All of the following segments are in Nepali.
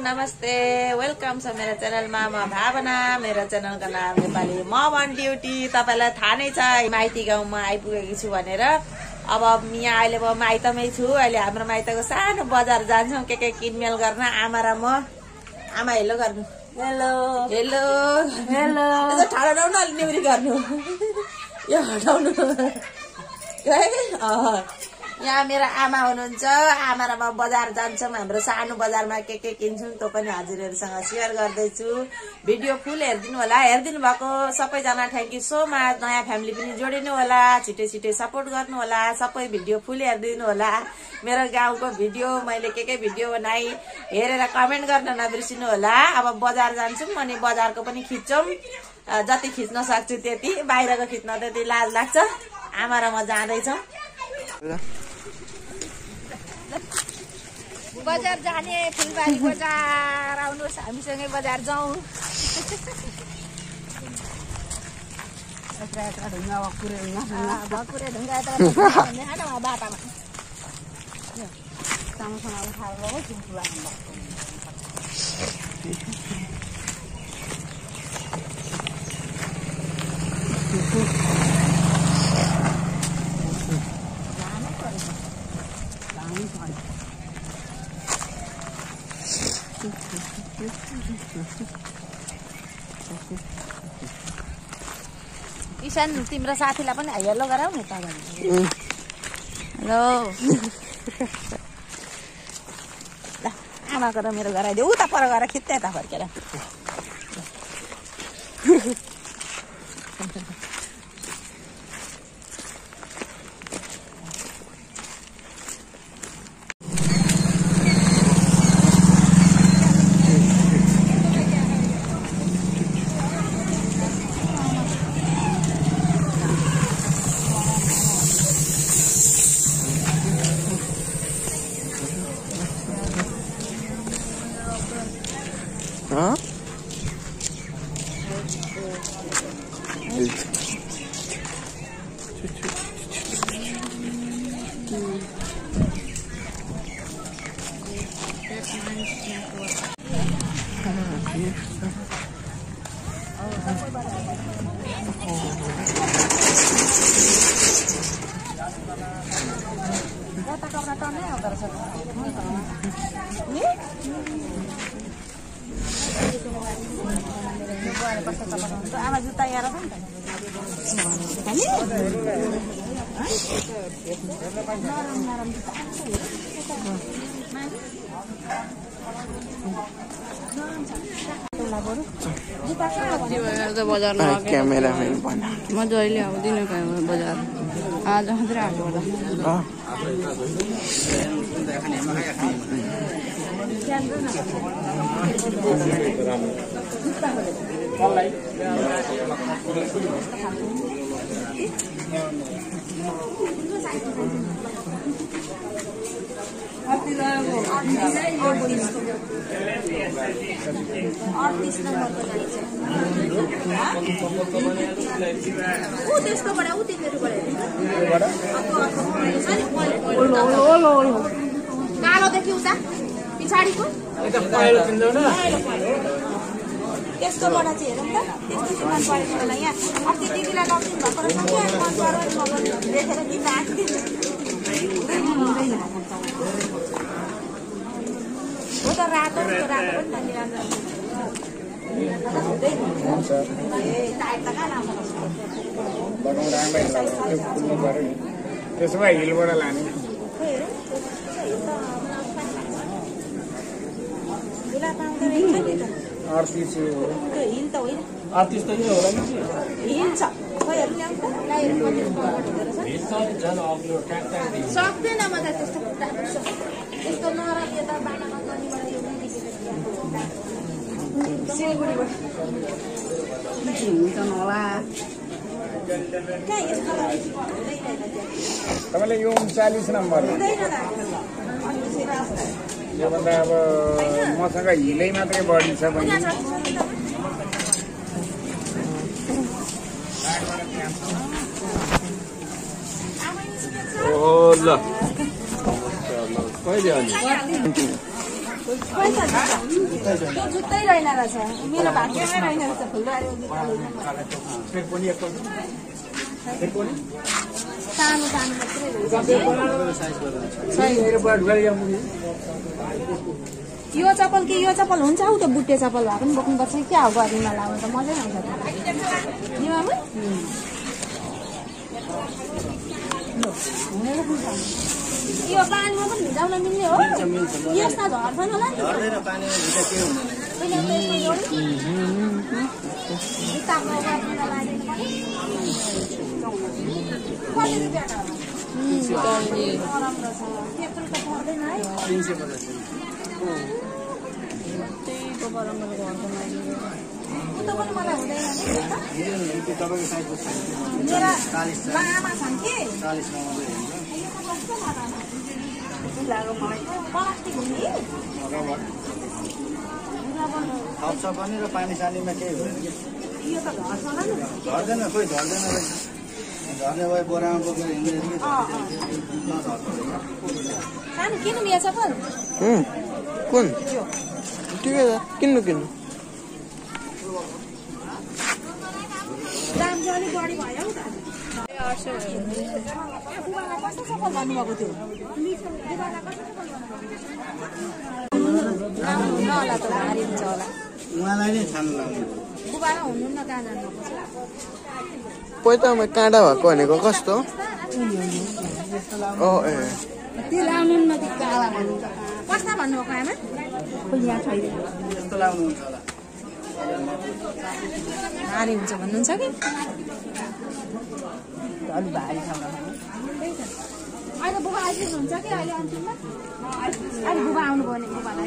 नमस्ते वेलकम छ मेरो च्यानलमा म भावना मेरो च्यानलको नाम नेपाली म अन ड्युटी तपाईलाई थाहा नै छ माइती गाउँमा आइपुगेकी छु भनेर अब यहाँ अहिले म माइतमै छु अहिले हाम्रो माइतको सानो बजार जान्छौं के किनमेल गर्न आमा र म आमा हेलो गर्नु हेलो हेलो हेलो यो ठाडो न अलि नेउरी गर्नु यो हटाउनु यहाँ मेरो आमा हुनुहुन्छ आमा र म बजार जान्छौं हाम्रो सानो बजारमा के किन्छौं त्यो पनि हजुरहरुसँग शेयर गर्दैछु भिडियो फुल हेर्दिनु होला हेर्दिनु भएको सबैजना थ्यांक यू सो मच नयाँ फ्यामिली पनि जोडिनु होला छिटै छिटै सपोर्ट गर्नु होला सबै भिडियो फुल हेर्दिनु होला मेरो गाउँको भिडियो मैले के भिडियो बनाई हेरेर कमेन्ट गर्न नबिर्सिनु होला अब बजार जान्छौं अनि बजारको पनि खिच्छौं जति खिच्न सक्छु त्यति बाहिरको खिच्न त्यति लाज लाग्छ आमा र म जाँदै छौं बजार जाने फुलबारी बजार आउनुहोस् हामीसँगै बजार जाउँ बाटामा इसान तिम्रो साथीलाई पनि हेलो गराउ नि त हेलो ल आमाको र मेरो गराइदियो उता पर गएर खिच्दै त फर्केर आमा जुत्ता यहाँ राख क्यामेराम्यान म जहिले आउँदिनँ बजार आज मात्रै आएको कालोदेखि उता पछाडिको त्यसकोबाट चाहिँ हेरौँ त त्यस्तो सामान परेको होला यहाँ अस्ति दिदीलाई लगिदिनु भएको रहेछ देखेर किन हो त रातो पनि त त्यसो भए हिलबाट लाने सक्दैन म त त्यस्तो त्यस्तो नराम्रो त बाटामा तपाईँले यो 39 नम्बर योभन्दा अब मसँग हिलै मात्रै बढी छ भने ल कहिले अनि पैसा त्यो जुत्तै रहेन रहेछ मेरो भाग्यमै रहेन रहेछ फुलबारी सानो सानो मात्रै यो चप्पल कि यो चप्पल हुन्छ हौ त्यो बुट्टे चप्पल भए पनि बोक्नुपर्छ क्या हो गर्मीमा लाउनु त मजै आउँछ यो पानीमा पनि भिजाउन मिल्ने हो यस्ता झर्छन् होला थप्छ पनि र पानी सानीमा केही हुँदैन कि झर्दैन खोइ झर्दैन झर्ने भए बोरामा बोकेर हिँड्दैन किन्नु मिया चप्पल कुन ठिकै छ किन्नु दाम चाहिँ अलिक बढी भयो नि कस्तो चप्पल भन्नुभएको थियो होला त भारी हुन्छ होला उहाँलाई नै छान्नु लाग्ने बुबामा हुनुहुन्न कहाँ जानुभएको पैतामा काँडा भएको भनेको कस्तो त्यो लाउनु न त्यो काला भन्नुहुन्छ कस्ता भन्नुभएको आमा यहाँ छैन यस्तो लाउनुहुन्छ होला भारी हुन्छ भन्नुहुन्छ कि अलिक भारी छ अहिले बुबा आइपुग्नुहुन्छ कि अहिले अन्तिममा अहिले बुबा आउनुभयो भने बुबालाई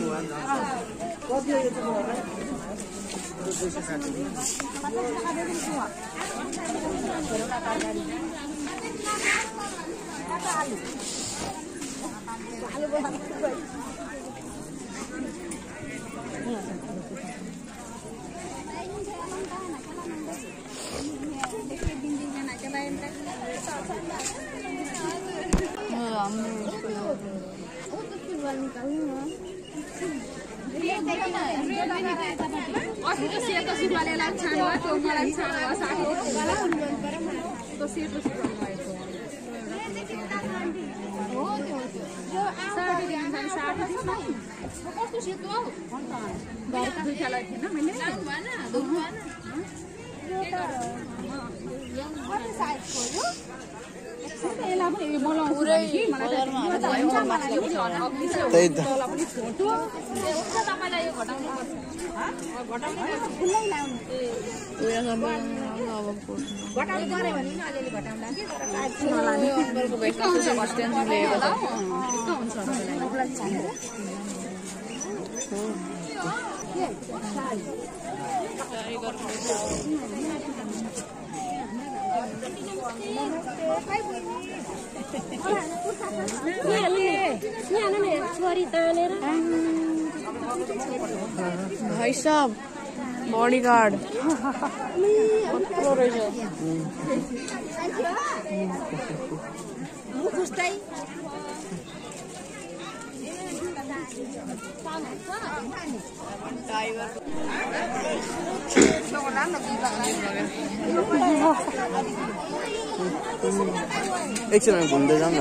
भाइ साहब बॉडीगार्ड एकछिन घुम्दै जाऊँ न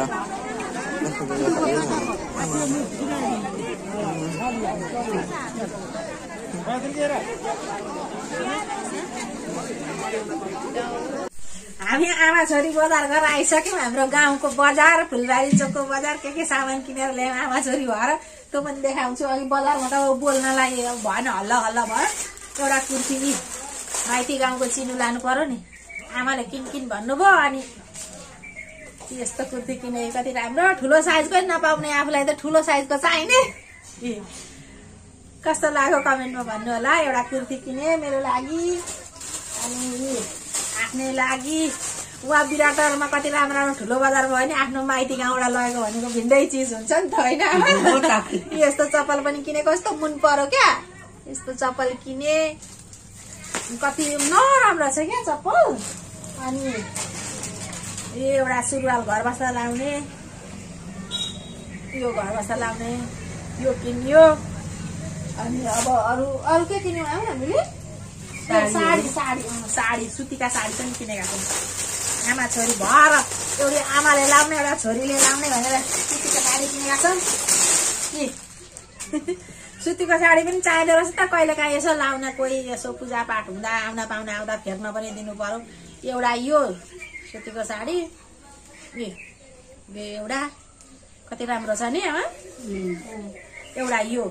हामी आमा छोरी बजार गरेर आइसक्यौँ हाम्रो गाउँको बजार फुलबारी चोकको बजार के सामान किनेर ल्यायौँ आमा छोरी भएर त्यो पनि देखाउँछु अघि बजारमा त बोल्नलाई भएन हल्ला हल्ला भयो एउटा कुर्ती माइती गाउँको चिनु लानु पर्यो नि आमाले किन भन्नुभयो अनि यस्तो कुर्ती किने कति राम्रो ठुलो साइजको नपाउने आफूलाई त ठुलो साइजको चाहिने कस्तो लाग्यो कमेन्टमा भन्नु होला एउटा कुर्ती किने मेरो लागि अनि आफ्नै लागि उहाँ विराटरमा कति राम्रो राम्रो ठुलो बजार भयो नि आफ्नो माइती गाउँबाट लगेको भनेको भिन्दै चिज हुन्छ नि त होइन यस्तो चप्पल पनि किनेको कस्तो मन पर्यो क्या यस्तो चप्पल किने कति नराम्रो छ क्या चप्पल अनि एउटा सुरुवाल घर बस्दा लाउने यो घर बस्दा लाउने यो किन्यो अनि अब अरू के किन्यौँ हामीले साडी साडी साडी सुतीका साडी पनि किनेका छौँ आमा छोरी भएर एउटी आमाले लाउने एउटा छोरीले लाउने भनेर सुतीको साडी किनेका छौँ कि सुतीको साडी पनि चाहिँदो रहेछ त कहिलेकाहीँ यसो लाउन कोही यसो पूजापाठ हुँदा आउना पाहुना आउँदा फेर्न पनि दिनु पर्यो एउटा यो सुतीको साडी यो एउटा कति राम्रो छ नि आमा एउटा यो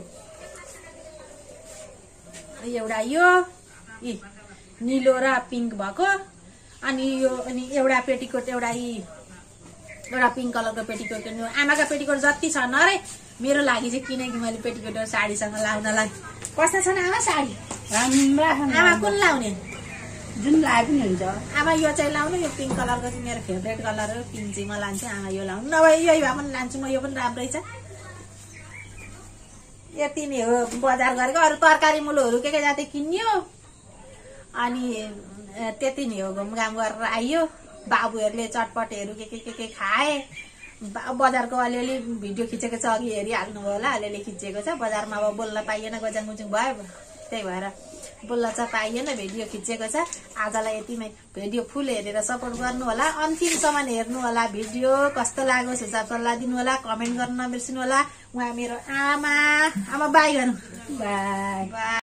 निलो र पिङ्क भएको अनि यो अनि एउटा पेटीकोट एउटा पिङ्क कलरको पेटीकोट किन्नु आमाको पेटीकोट जति छ नरे मेरो लागि चाहिँ किनेकी मैले पेटीकोट साडीसँग लाउनलाई कस्तो छ नि आमा साडी आमा कुन लाउने जुन लाए पनि हुन्छ आमा यो चाहिँ लाउनु यो पिङ्क कलरको चाहिँ मेरो फेभरेट कलर हो पिङ्क चाहिँ म लान्छु आमा यो लाउनु नभए यही भए पनि लान्छु म यो पनि राम्रै छ यति नै हो बजार गरेको अरू तरकारी मुलोहरू के जाति किन्यो अनि त्यति नै हो घुमघाम गरेर आइयो बाबुहरूले चटपटेहरू के खाए बजारको अलिअलि भिडियो खिचेको छ अघि हेरिहाल्नु होला अलिअलि खिचेको छ बजारमा अब बोल्न पाइएन गजाङगुजुङ भयो त्यही भएर बोल्न चाहिँ पाइएन भिडियो खिचेको छ आजलाई यतिमै भिडियो फुल हेरेर सपोर्ट गर्नु होला अन्तिमसम्म हेर्नु होला भिडियो कस्तो लाग्यो सुझाव सल्लाह दिनु होला कमेन्ट गर्न नबिर्सिनु होला उहाँ मेरो आमा बाई गर्नु बाई